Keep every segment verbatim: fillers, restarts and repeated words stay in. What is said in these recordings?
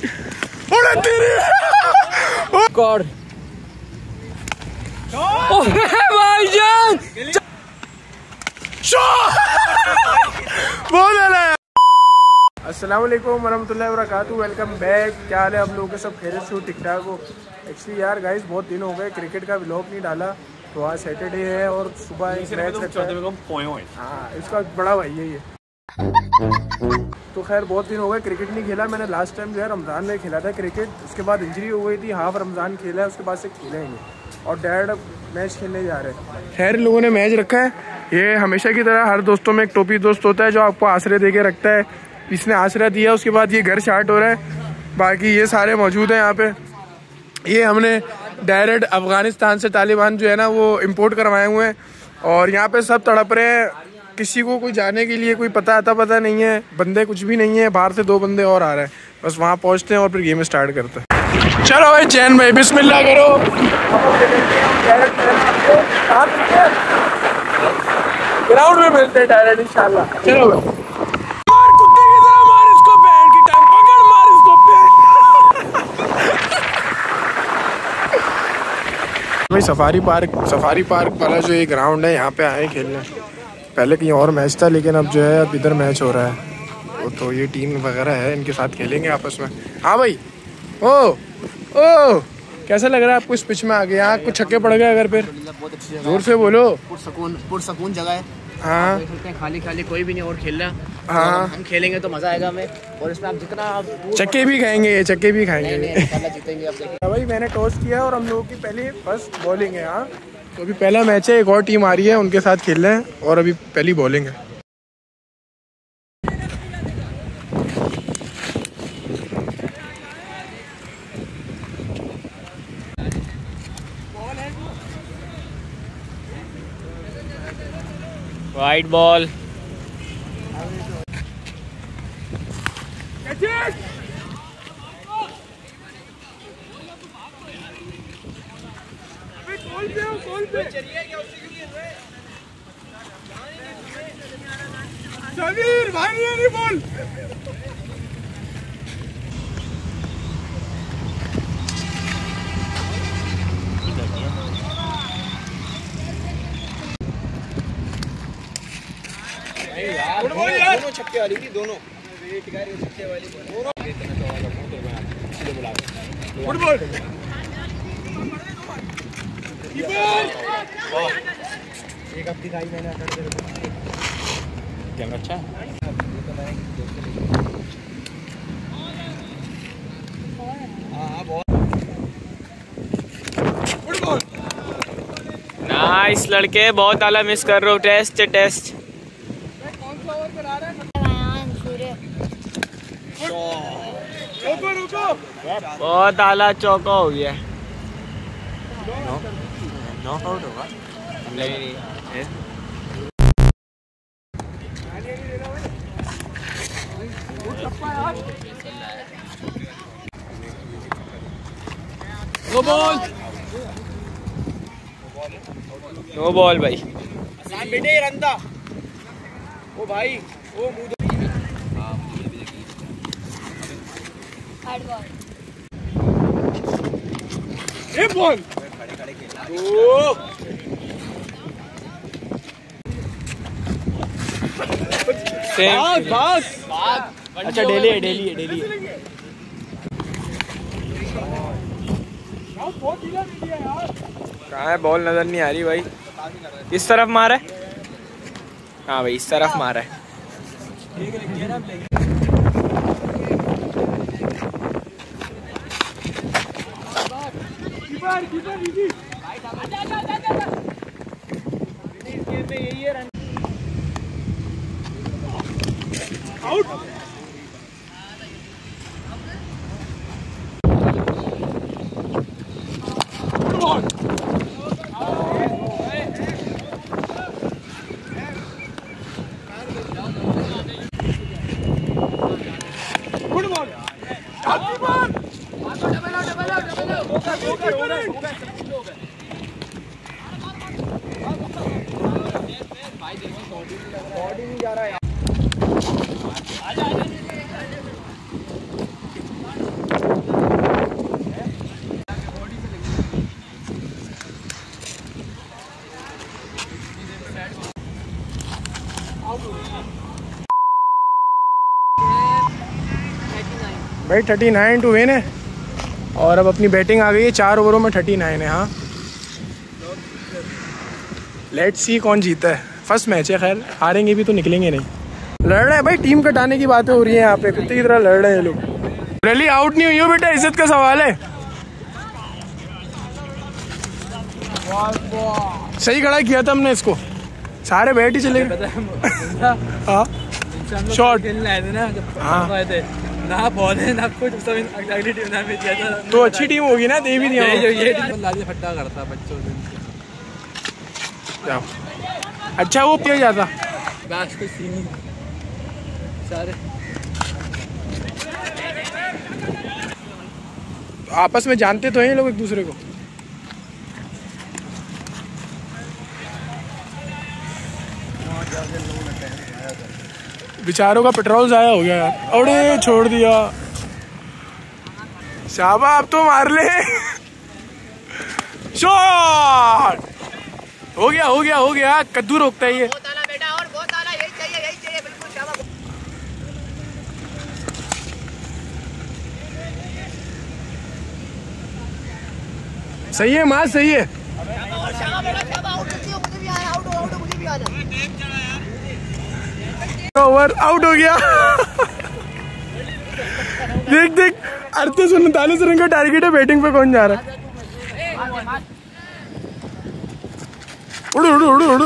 God भाईजान अस्सलाम वालेकुम वरहमतुल्लाहि वबरकातुहू। Welcome back. क्या हाल है आप लोगों के? सब खैरियत से हो? ठीक ठाक हो? एक्चुअली यार गाइस बहुत दिन हो गए क्रिकेट का व्लॉग नहीं डाला, तो आज सैटरडे है और सुबह एक मैच रखा है। हाँ, इसका बड़ा भाई है ये। तो खैर बहुत दिन हो गए क्रिकेट नहीं खेला। मैंने लास्ट टाइम जो है रमज़ान में खेला था क्रिकेट, उसके बाद इंजरी हो गई थी, हाफ रमज़ान खेला है, उसके बाद से खेला ही नहीं और डैड अब मैच खेलने जा रहे हैं। खैर लोगों ने मैच रखा है। ये हमेशा की तरह हर दोस्तों में एक टोपी दोस्त होता है जो आपको आश्रय दे के रखता है। इसने आश्रय दिया, उसके बाद ये घर स्टार्ट हो रहा है। बाकी ये सारे मौजूद हैं यहाँ पे। ये हमने डायरेक्ट अफगानिस्तान से तालिबान जो है ना वो इम्पोर्ट करवाए हुए हैं और यहाँ पे सब तड़प रहे हैं। किसी को कोई जाने के लिए कोई पता आता पता नहीं है, बंदे कुछ भी नहीं है। बाहर से दो बंदे और आ रहे हैं, बस वहाँ पहुँचते हैं और फिर गेम स्टार्ट करते हैं। चलो भाई चैन भाई बिस्मिल्लाह करो। ग्राउंड में मिलते हैं डायरेक्ट इंशाल्लाह। चलो भाई भाई सफारी पार्क सफारी पार्क वाला जो ये ग्राउंड है यहाँ पे आए खेलने। पहले कहीं और मैच था लेकिन अब जो है अब इधर मैच हो रहा है, तो ये टीम वगैरह है, इनके साथ खेलेंगे आपस में। हाँ भाई ओ ओ कैसा लग रहा है आपको इस पिच में आगे? यहाँ कुछ छक्के पड़ गए अगर फिर? बहुत अच्छी जगह, जोर से बोलो। पुरसकून पुरसकून जगह है। हाँ खाली खाली कोई भी नहीं और खेल रहा। हाँ हम खेलेंगे तो मजा आएगा हमें, और इसमें आप जितना चक्के भी खाएंगे, ये चक्के भी खाएंगे। जीतेंगे आप देखेंगे। भाई मैंने टॉस किया और हम लोगों की पहली फर्स्ट बॉलिंग है। हाँ तो अभी पहला मैच है, एक और टीम आ रही है, उनके साथ खेल रहे हैं और अभी पहली बॉलिंग है। White ball. भाई नहीं बोल। दोनों छक्के वाली थी, दोनों छक्के वाली फुटबॉल। एक हफ्ते खाई मैंने कैमरा अच्छा है। नाइस लड़के, बहुत आला मिस कर रहे हो। टेस्ट टेस्ट बहुत आला चौका हो गया। नॉक आउट होगा? नहीं नहीं नो बॉल, नो बॉल भाई। बेटे रंदा ओ भाई ओ मुंह ये बॉल ओ सेम बस। अच्छा डेली है, डेली है, डेली है। कहाँ है बॉल? नजर नहीं आ रही भाई। इस तरफ मारा है। हाँ भाई इस तरफ मारा है। आउट। बॉडी नहीं जा रहा है। भाई थर्टी नाइन टू विन है और अब अपनी बैटिंग आ गई है, चार ओवरों में थर्टी नाइन है। हाँ लेट्स सी कौन जीता है। फर्स्ट मैच है, खैर हारेंगे भी तो निकलेंगे नहीं। लड़ रहे हैं भाई, टीम कटाने की बातें हो रही हैं यहाँ पे, कुत्ते की तरह लड़ रहे हैं लोग। रैली आउट नहीं हुई हो बेटा, इज्जत का सवाल है। सही खड़ा किया था हमने इसको, सारे बैठ ही चले गए। हाँ शॉट हाँ ना पौधे ना कुछ, सब अगली टीम ने दिया था तो अच्छी टीम होगी ना, दे भी दिया। ये ये लाली फट्टा करता बच्चों से। अच्छा वो पिया जाता बस कुछ सीन नहीं सारे आपस में जानते तो हैं लोग एक दूसरे को। बेचारों का पेट्रोल जाया हो गया यार। अरे छोड़ दिया शाबा, अब तो मार ले। शॉट हो गया हो गया हो गया, कद्दू रोकता है ये। सही है माँ, सही है। ओवर आउट हो गया। देख देख अड़तीस उनतालीस रन का टारगेट है, बैटिंग पे कौन जा रहा है। उड़ो उड़ो उड़ो उड़ो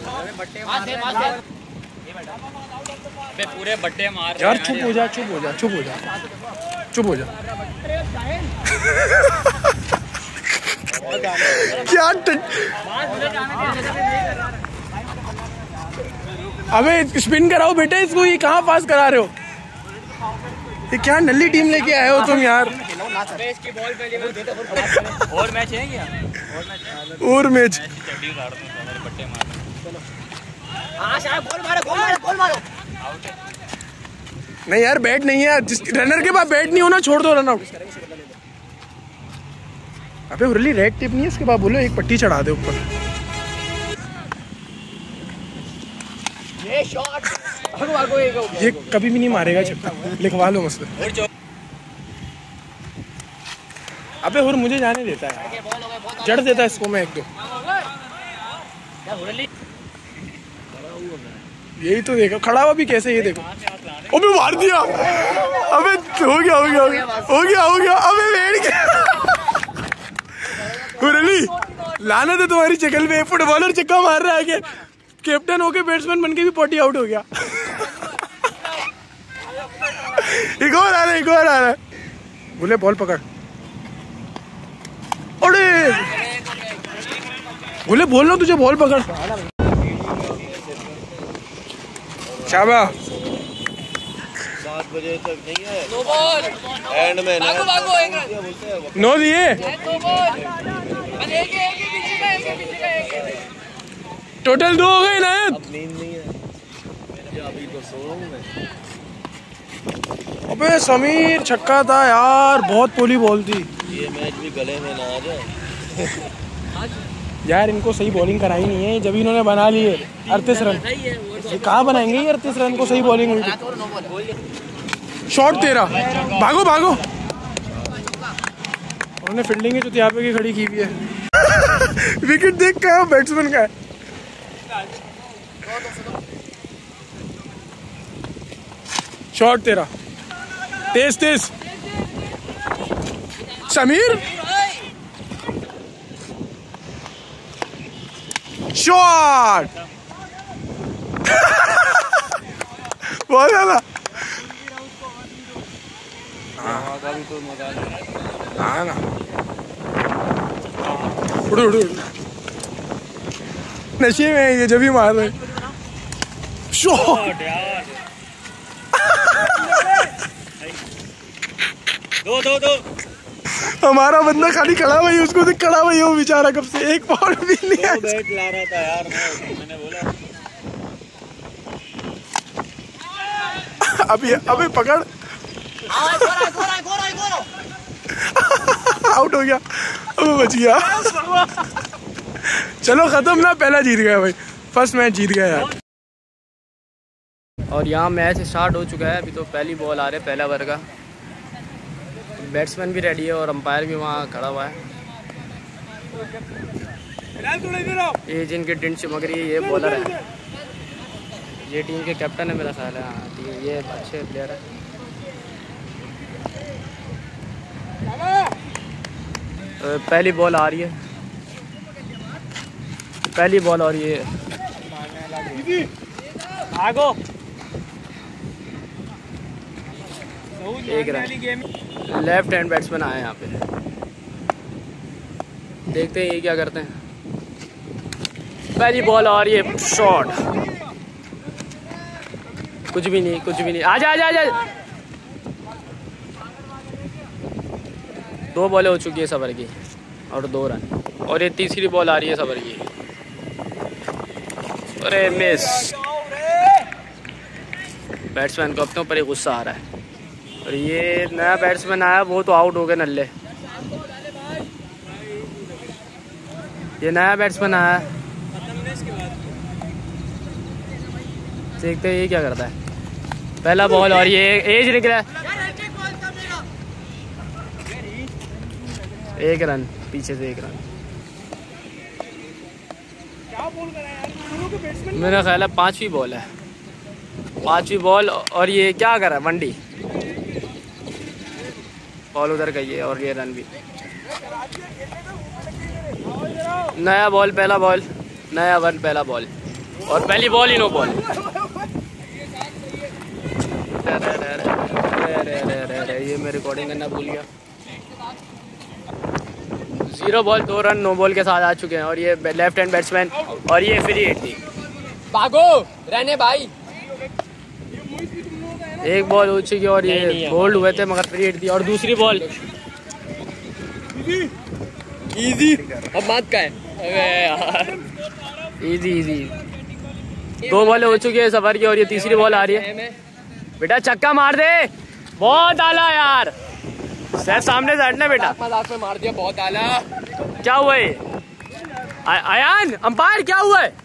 पूरे बट्टे मार यार। चुप हो जा चुप हो जा चुप हो जा चुप हो जा। क्या अबे स्पिन कराओ बेटा इसको, ये कहाँ पास करा रहे हो? ये क्या नल्ली टीम लेके आए हो तुम यार। और मैच है क्या? और मैच नहीं यार, बैट नहीं है। जिस रनर के पास बैट नहीं होना, छोड़ दो रन आउट। अबे उरली रेड टिप नहीं है इसके पास, बोलो एक पट्टी चढ़ा दे ऊपर। ये शॉट ये कभी भी नहीं मारेगा छक्का, लिखवा लो मुझसे। अबे और मुझे जाने देता है, जड़ देता है इसको मैं एक दो। यही तो देखो, खड़ा हुआ भी कैसे, ये देखो। अबे मार दिया। अबे हो गया हो गया हो गया हो गया हो गया। अबे बैठ गया। मुरली लानत है तुम्हारी शक्ल पे, फुटबॉलर चक्का मार रहा है कि कैप्टन होके बैट्समैन बनके भी पॉटी आउट हो गया। एक और आ रहा है, एक और आ रहा है। बोले बॉल पकड़। अरे बोले बोल लो तुझे बॉल पकड़। शाबाश। सात बजे तक नहीं है, नो बॉल एंड में भागो भागो एक नो दिए। टोटल दो हो गए ना। नींद नहीं है अभी तो सो रहा हूं मैं। अबे समीर छक्का था यार, बहुत पोली बॉल थी। ये मैच भी गले में ना आ जाए यार। इनको सही बॉलिंग कराई नहीं है, जब इन्होंने बना लिए अड़तीस रन। ये कहाँ बनाएंगे ये अड़तीस रन को, सही बॉलिंग हुई। शॉट तेरा, भागो भागो। उन्होंने फील्डिंग ही तो यहाँ पे की खड़ी की हुई है। विकेट देख का बैट्समैन का है। शॉट तेरा, तेज तेज। समीर शॉट। बहुत ज्यादा। हाँ ना, उड़ उड़ उड़। नशे में ये जब भी मार रहे। शॉट यार। दो दो दो। हमारा बंदा खाली खड़ा हुआ है, उसको देख खड़ा हुआ है वो बेचारा, कब से एक बॉल भी नहीं है। बैट ला रहा था यार मैं, मैंने बोला अभी अभी पकड़। आउट हो गया, अब बच गया। चलो खत्म ना, पहला जीत गया भाई, फर्स्ट मैच जीत गया यार। और यहाँ मैच स्टार्ट हो चुका है, अभी तो पहली बॉल आ रही है, पहला ओवर का। बैट्समैन भी रेडी है और अंपायर भी वहाँ खड़ा हुआ है। ये जिनकी टिंट चमक रही है ये बॉलर है, ये टीम के कैप्टन है मेरा ख्याल है। हाँ ये अच्छे प्लेयर है। पहली बॉल आ रही है, पहली बॉल और ये भागो एक रन। लेफ्ट हैंड बैट्समैन आए यहाँ पे, देखते हैं ये क्या करते हैं। पहली बॉल और ये शॉट, कुछ भी नहीं कुछ भी नहीं। आजा आजा आजा। दो बॉलें हो चुकी है सबर की और दो रन, और ये तीसरी बॉल आ रही है सबर की। अरे मिस। बैट्समैन को अपने ऊपर ही गुस्सा आ रहा है। और ये नया बैट्समैन आया वो तो आउट हो गए नल्ले। ये नया बैट्समैन आया, देखते हैं ये क्या करता है। पहला बॉल और ये एज निकला, एक रन पीछे से एक रन। मेरा ख्याल है पांचवी बॉल है, पांचवी बॉल और ये क्या कर रहा है वनडी। बॉल उधर गई है और ये रन भी। नया बॉल पहला बॉल, नया वन पहला बॉल और पहली बॉल ही नो बॉल। ये मैं रिकॉर्डिंग करना भूल गया। जीरो बॉल दो रन नो बॉल के साथ आ चुके हैं और ये लेफ्ट हैंड बैट्समैन और ये फ्री हिट थी। भागो रहने भाई। एक बॉल हो चुकी और ये बोल्ड हुए थे मगर फ्री हिट थी। और दूसरी बॉल इजी, अब बात का है। अबे यार इजी इजी। दो बॉल हो चुकी है सफर की और ये तीसरी बॉल आ रही है। बेटा छक्का मार दे, बहुत आला यार। सर सामने से हटना बेटा। मजाक में मार दिया, बहुत आला। क्या हुआ है अयान? अंपायर क्या हुआ है?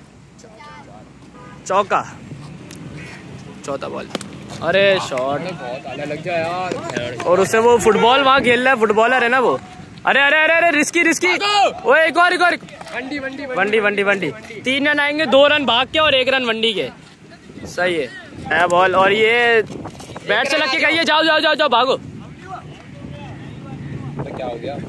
चौका, चौथा बॉल। अरे शॉट, बहुत आला लग गया यार। और उससे वो फुटबॉल वहाँ खेल रहा है, फुटबॉलर है ना वो। अरे अरे अरे अरे रिस्की रिस्की। ओए एक और एक और वंडी वंडी वंडी वंडी वंडी। तीन रन आएंगे, दो रन भाग के और एक रन वंडी के। सही है। नया बॉल और ये बैट से लग के गई है। जाओ जाओ जाओ जाओ भागो। क्या हो गया?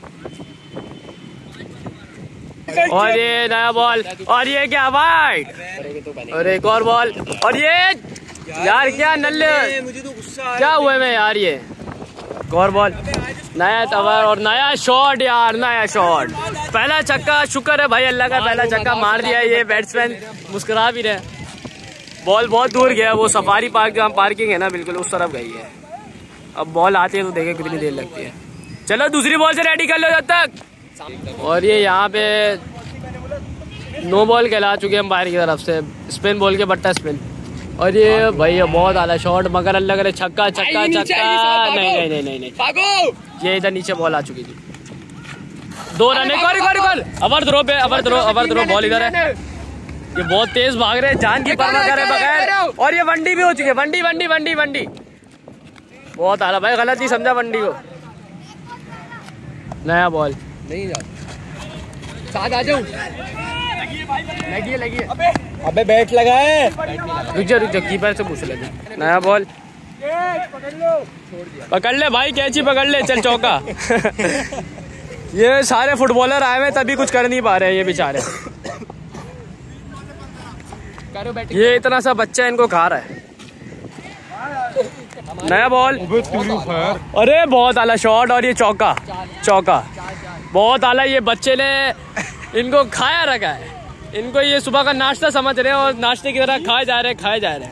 और ये नया बॉल और ये क्या वाइड। और एक और बॉल और ये यार क्या नल्ले, मुझे तो गुस्सा क्या हुए में यार। ये एक और बॉल, नया तवर और नया शॉट यार, नया शॉट। पहला छक्का, शुक्र है भाई अल्लाह का, पहला छक्का मार दिया। ये बैट्समैन मुस्कुरा भी रहे। बॉल बहुत दूर गया, वो सफारी पार्क जहाँ पार्किंग है ना बिल्कुल उस तरफ गई है। अब बॉल आती है तो देखे कितनी देर लगती है। चलो दूसरी बॉल से रेडी कर लो जब तक। और ये यहाँ पे नो बॉल कहला चुके हैं अंपायर की तरफ से। स्पिन बॉल के बट्टा स्पिन। और ये भाई बहुत आला शॉट मगर अल्लाह करे छक्का छक्का छक्का। नहीं नहीं नहीं नहीं नहीं भागो। ये इधर नीचे बॉल आ चुकी थी। दो रन एक और एक और एक और। अवर थ्रो पे, over throw over throw. Ball इधर है। ये बहुत तेज भाग रहे हैं, जान की परवाह करे बगैर। और ये वंडी भी हो चुकी है। वंडी वंडी वंडी वंडी। बहुत आला भाई, गलत ही समझा वंडी को। नया बॉल नहीं जा साथ आ जाऊं। लगी है लगी है। अबे बैट लगा है। रुक जा रुक जा, कीपर से पूछ लेते। नया बॉल पकड़ ले भाई, कैची पकड़ ले, चल चौका। ये सारे फुटबॉलर आए हुए तभी कुछ कर नहीं पा रहे हैं ये बेचारे। ये इतना सा बच्चा इनको खा रहा है। नया बॉल, अरे बहुत आला शॉट और ये चौका चौका। बहुत आला। ये बच्चे ने इनको खाया रखा है। इनको ये सुबह का नाश्ता समझ रहे हैं और नाश्ते की तरह खाए जा रहे हैं खाए जा रहे हैं।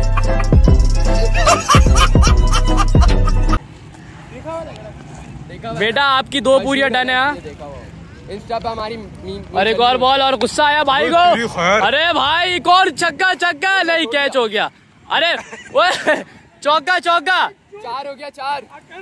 बेटा आपकी दो पूरियां डन है। इंस्टा पे हमारी। और एक और बॉल और गुस्सा आया भाई को। अरे भाई एक और छक्का छक्का। नहीं कैच हो गया। अरे ओए चौका चौका। चार हो गया चार।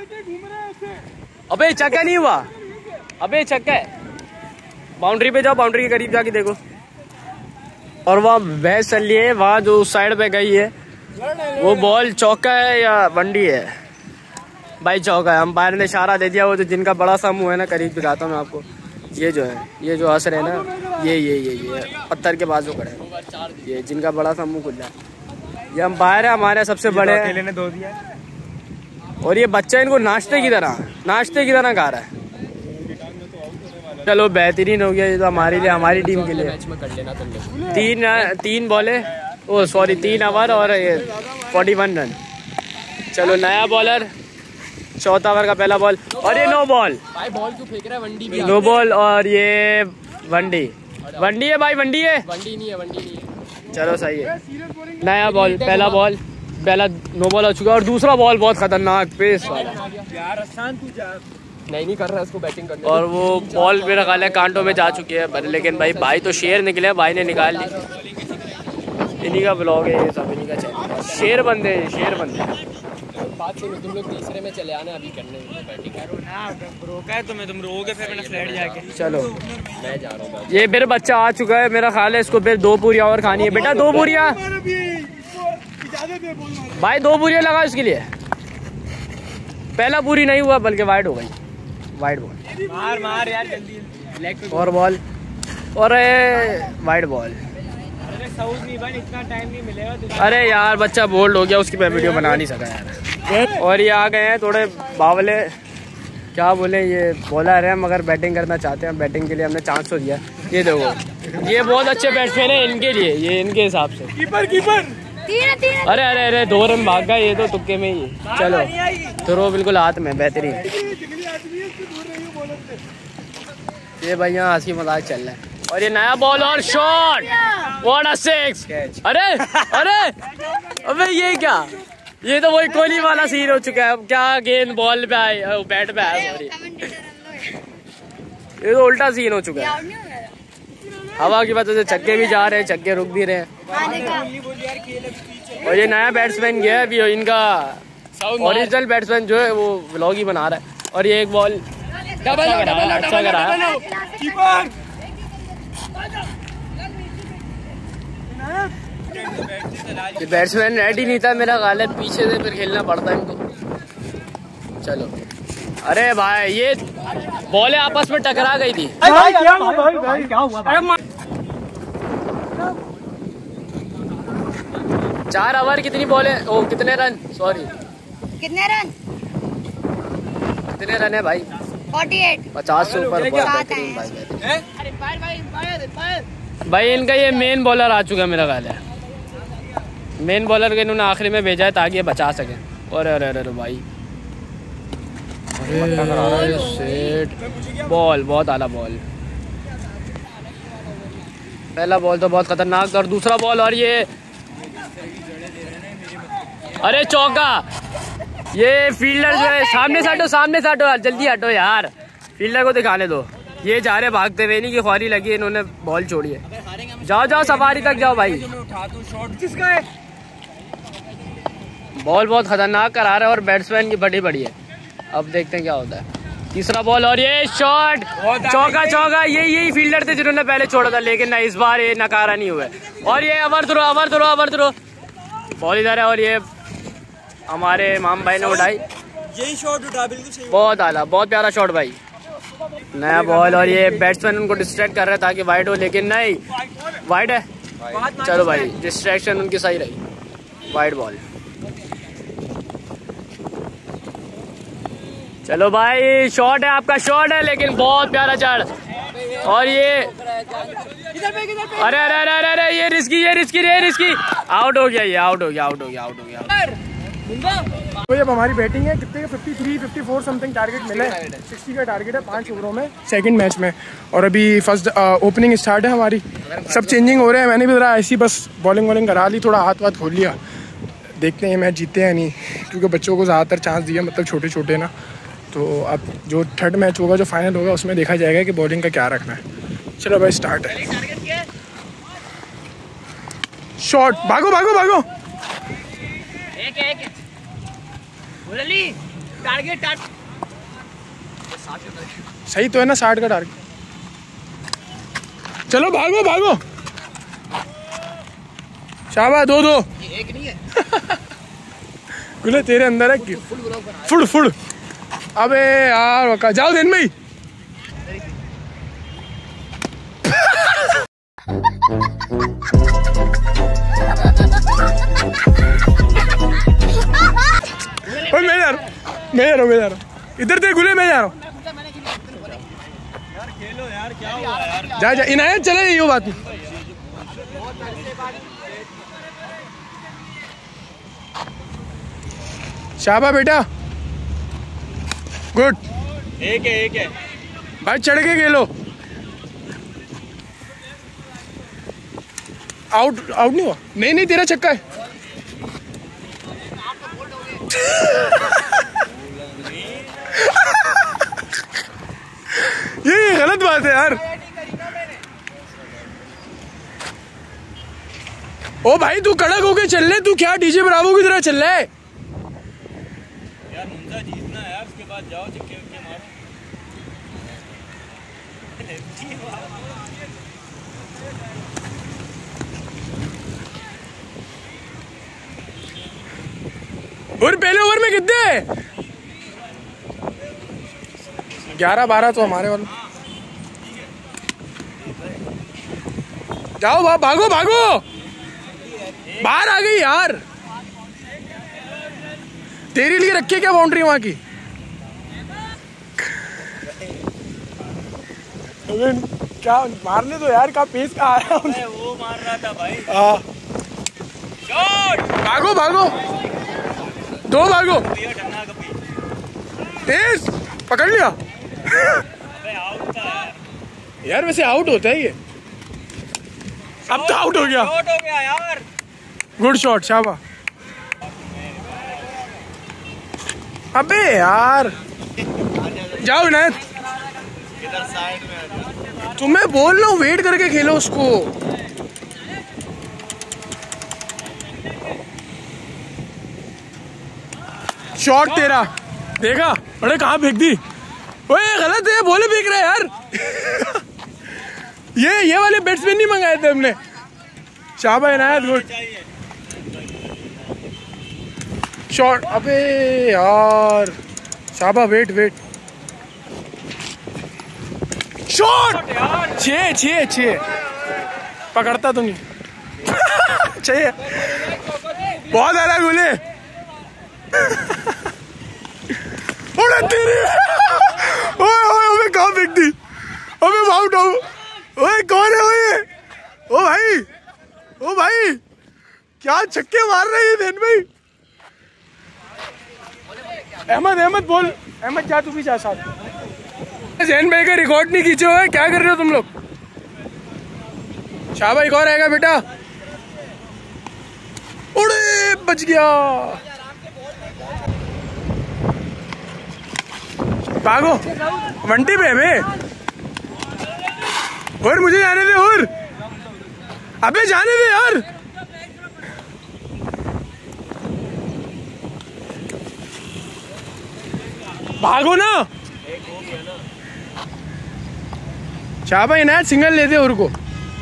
अबे छक्का नहीं हुआ। अबे छक्का है। बाउंड्री पे जाओ, बाउंड्री के करीब जाके देखो। और वहाँ बहस चल रही है, वहाँ जो उस साइड पे गई है वो बॉल चौका है या वंडी है। भाई चौका है। अंपायर ने इशारा दे दिया। वो जो जिनका बड़ा सा मुंह है ना, करीब दिखाता हूँ मैं आपको, ये जो है, ये जो हंस रहे हैं ना, ये ये ये ये पत्थर के बाजू खड़े हैं, ये जिनका बड़ा सा मुंह खुला है, ये अंपायर है हमारे सबसे बड़े। अकेले ने धो दिया। और ये बच्चा इनको नाश्ते की तरह नाश्ते की तरह खा रहा है। चलो बेहतरीन हो गया ये तो हमारे लिए, हमारी टीम के लिए। तीन तीन बॉले, ओ सॉरी तीन ओवर और ये फोर्टी वन रन। चलो नया बॉलर, चौथा ओवर का पहला बॉल और ये नो बॉल। भाई बॉल क्यों फेंक रहा है? वनडी भी नो बॉल और ये वनडी वनडी है भाई, वनडी है, वनडी नहीं है, वनडी नहीं है। चलो सही है। नया बॉल, पहला बॉल, पहला नो बॉल हो चुका और दूसरा बॉल बहुत खतरनाक पेस वाला। नहीं नहीं कर रहा है उसको बैटिंग करने। और वो बॉल मेरा ख्याल है कांटों में जा चुकी है, लेकिन भाई भाई तो शेर निकले, भाई ने निकाल ली। इन्हीं का ब्लॉग है ये सब, इन्हीं का चैनल। शेर बंदे, शेर बंदे। बात सुनो, तुम लोग तीसरे में चले आना अभी करने बैटिंग। रोका है तुम्हें, तुम रोगे फिर मैंने फ्लैट जाके। चलो मैं जा रहा हूँ। ये फिर बच्चा आ चुका है, मेरा ख्याल है इसको फिर दो पूरियाँ और खानी है। बेटा दो पूरियाँ भाई, दो पूरियाँ लगा इसके लिए। पहला पूरी नहीं हुआ बल्कि वाइड हो गई, वाइड बॉल। मार मार यार जल्दी। और बॉल और वाइड बॉल। इतना टाइम नहीं मिलेगा। अरे यार बच्चा बोल्ड हो गया, उसकी मैं वीडियो बना नहीं सका यार। और ये आ गए हैं थोड़े बावले, क्या बोले, ये बॉलर है मगर बैटिंग करना चाहते हैं। बैटिंग के लिए हमने चांस तो दिया। ये देखो, ये बहुत अच्छे बैट्समैन है इनके लिए, ये इनके हिसाब से। कीपर कीपर अरे अरे अरे दो रन भाग गए ये तो तुक्के में ही। चलो थ्रो बिल्कुल हाथ में, बेहतरीन। ये भाई यहाँ हंसी मजाक चल रहा है। और ये नया बॉल और शॉट, व्हाट अ सिक्स। अरे अरे अबे ये क्या, ये तो वही कोहली वाला सीन हो चुका है। क्या गेंद बॉल पे आए, बैट पे आए, सॉरी ये तो उल्टा सीन हो चुका है। हवा की वजह से छक्के भी जा रहे हैं, छक्के रुक भी रहे हैं। और ये नया बैट्समैन गया है अभी, इनका ओरिजिनल बैट्समैन जो है वो व्लॉग ही बना रहा है। और ये एक बॉल अच्छा करा, अच्छा करा। बैट्समैन रेडी नहीं था मेरा ख्याल है, पीछे से फिर खेलना पड़ता है इनको। चलो अरे भाई ये बॉलें आपस में टकरा गई थी। भाई क्या हुआ भाई, भाई क्या हुआ भाई? चार ओवर कितनी बॉलें, ओ कितने रन, सॉरी कितने रन? कितने रन है भाई? अड़तालीस। पचास से ऊपर। बेहतरीन भाई इनका ये मेन बॉलर आ चुका है मेरा ख्याल है। मेन बॉलर के इन्होंने आखिरी में भेजा है ताकि ये बचा सके। और अरे अरे अरे भाई अरे सेट बॉल, बहुत आला बॉल। पहला बॉल तो बहुत खतरनाक था और दूसरा बॉल और ये अरे चौका। ये फील्डर जो है, सामने से हटो, सामने से हटो, जल्दी हटो यार, फील्डर को दिखाने दो। ये जा रहे भागते हुए, नहीं की ख्वारी लगी, इन्होंने बॉल छोड़ी है। जाओ जाओ सफारी तक जाओ भाई। बॉल बहुत खतरनाक करा रहा है और बैट्समैन की बड़ी बड़ी है। अब देखते हैं क्या होता है। तीसरा बॉल और ये शॉट, चौका चौका। ये यही फील्डर थे जिन्होंने पहले छोड़ा था, लेकिन ना इस बार ये नकारा नहीं हुआ। और ये over throw, over throw, over throw. Ball इधर है और ये हमारे इमाम भाई ने उठाई, यही शॉट उठा, बिल्कुल सही। बहुत आला, बहुत प्यारा शॉट भाई। नया बॉल और ये बैट्समैन उनको डिस्ट्रैक्ट कर रहा है ताकि वाइड हो, लेकिन नहीं, वाइड है। चलो भाई डिस्ट्रैक्शन उनकी सही रही, वाइड बॉल। चलो भाई शॉट है, आपका शॉट है, लेकिन बहुत प्यारा चढ़। और ये अरे अरे अरे अरे अरे ये रिस्की, ये रिस्की, ये रिस्की। आउट हो गया, ये आउट हो गया, आउट हो गया, आउट हो गया। तो जब हमारी बैटिंग है कितने का तिरेपन, चौवन समथिंग टारगेट मिला है, साठ का टारगेट है पांच ओवरों में सेकंड मैच में। और अभी फर्स्ट ओपनिंग स्टार्ट है हमारी, सब चेंजिंग हो रहे हैं। मैंने भी जरा ऐसी बस बॉलिंग वॉलिंग करा ली, थोड़ा हाथ वाथ खोल लिया। देखते हैं मैच जीते हैं नहीं, क्योंकि बच्चों को ज़्यादातर चांस दिया, मतलब छोटे छोटे ना। तो अब जो थर्ड मैच होगा, जो फाइनल होगा, उसमें देखा जाएगा कि बॉलिंग का क्या रखना है। चलो भाई स्टार्ट है। शॉट, भागो भागो भागो। एक एक टारगेट सही तो है ना, साठ का टारगेट। चलो भागो भागो, शाबाश, दो दो। एक नहीं है गुले तेरे अंदर है, फुड़ फुड़। अबे यार वका जाओ दिन में मैं जा रहा हूँ मैं जा रहा हूँ मैं जा रहा हूँ इधर देख गुले मैं जा रहा हूँ जा जा इनायत चले ये बात नहीं। शाबा बेटा गुड एक है एक है भाई चढ़ के खेलो। आउट आउट नहीं हुआ नहीं नहीं तेरा छक्का है। ये गलत बात है यार। ओ भाई तू कड़क होके चल ले तू क्या डीजे ब्रावो की तरह चल रहा है यार मुंजा जीतना है यार उसके बाद जाओ छक्के वक्के मारो। और पहले ओवर में कितने ग्यारह बारह तो हमारे वाले। जाओ भागो भागो बाहर आ गई यार। तेरे लिए रखी क्या बाउंड्री वहां की। क्या मारने दो यार का पेस का आ रहा है वो मार रहा था भाई। हाँ भागो भागो दो भागो तेज पकड़ लिया। यार वैसे आउट होता है ये। अब तो आउट हो गया आउट हो गया यार। गुड शॉट शाबा। अबे यार जाओ इनायत इधर साइड में तुम्हें बोल रहा हूँ वेट करके खेलो उसको। शॉट तेरा देखा अरे कहाँ फेंक दी। ओए गलत है बोले फेंक रहे यार। ये ये वाले बैट्समैन नहीं मंगाए थे हमने। शाबाश इनायत गुड शॉट। अबे यार शाबाश वेट वेट शॉट छः छः छः पकड़ता तो नहीं। छः बहुत अलग बोले। ओए तेरी ओए ओए ओए कहाँ फेंक दी। अबे आउट हो। ओए कौन है ओए ओ भाई ओ भाई क्या छक्के मार रहे हैं दिन भाई। अहमद अहमद बोल अहमद जा तू भी जा साथ। जैन भाई का रिकॉर्ड नहीं खींचे हुए क्या कर रहे हो तुम लोग। शाबाश एक और आएगा बेटा। उड़े बच गया। भागो वंटी पे हमें और मुझे जाने दे और अबे जाने दे यार। भागो ना शाबाश इनायत सिंगल लेते और को।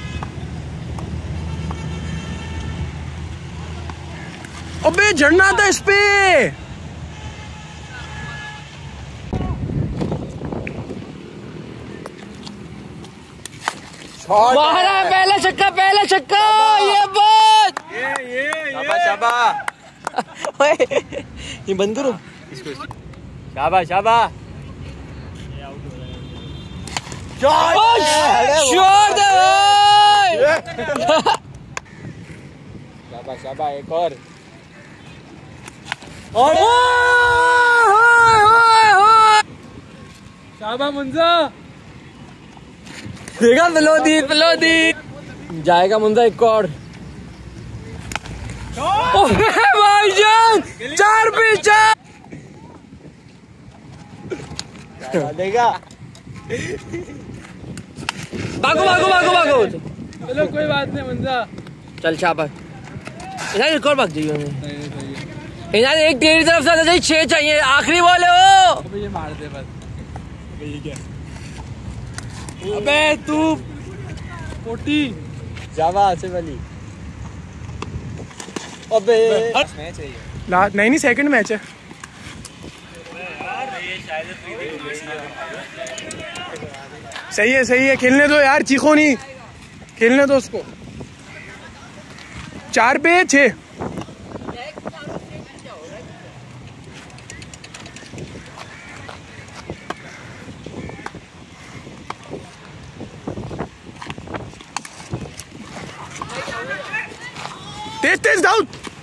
अबे झड़ना था इस पे। मारा पहला छक्का पहला छक्का। ये बात ये ये शाबा शाबा ये बंद करो इसको शाबा शाबा शॉट शाबा शाबा एक और शाबा मुंजा देखा पिलोदी पिलोदी जाएगा मुंजा एक और। भाईजान चार पे चार देगा। भागो भागो भागो भागो। चलो कोई बात नहीं मुंजा चल शाबाश इधर एक और भाग जाइए। इधर एक तेरी तरफ से चाहिए छह चाहिए आखिरी बॉल है वो। ये मार दे बस। ये क्या अबे तू पोटी जावा आसिफ अली। अबे मैच है ये। नहीं नहीं सेकंड मैच है। सही है सही है, खेलने दो यार, चीखो नहीं, खेलने दो उसको। चार पे छः। तेज तेज डाउन।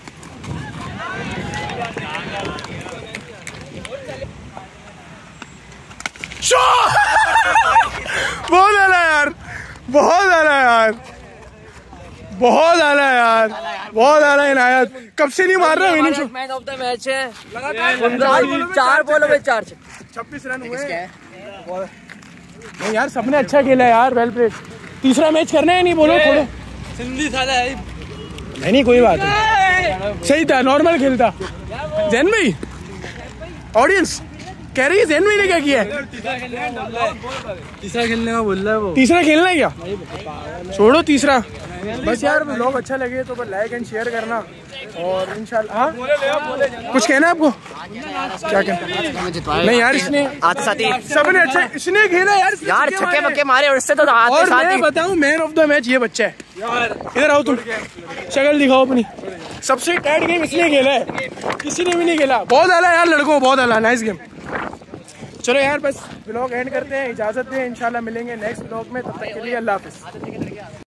बहुत आला यार, बहुत आला यार, बहुत आला यार, बहुत आला इनायत। कब से नहीं मार रहा है? मैन ऑफ द मैच है, चार बॉलों में चार छब्बीस रन हुए। नहीं यार, सबने अच्छा खेला यार, वेल प्लेड। तीसरा मैच करना है, नहीं बोलो थोड़ो सिंधी साला है। नहीं नहीं कोई बात नहीं, सही था, नॉर्मल खेलता। जैन भाई, ऑडियंस कह रही है जैन भाई ने क्या किया है? तीसरा खेलने का बोल रहा है वो। तीसरा खेलना है क्या? छोड़ो तीसरा। बस यार लोग अच्छा लगे तो बस लाइक एंड शेयर करना, और इंशाल्लाह। हाँ कुछ कहना है आपको? क्या कहना? नहीं यार, इसने आते साथी सबने अच्छा, इसने खेला यार, यार छक्के पक्के मारे, और इससे तो आते और साथी। मैं बताऊं, मैन ऑफ द मैच ये बच्चा है। इधर आओ तुम, शक्ल दिखाओ अपनी। सबसे टाइट गेम इसने खेला है, किसी ने भी नहीं खेला। बहुत आला यार लड़कों, बहुत आला, नाइस गेम। चलो यार बस व्लॉग एंड करते हैं, इजाजत दें, इंशाल्लाह मिलेंगे नेक्स्ट व्लॉग में, तब तक के लिए अल्लाह हाफिज।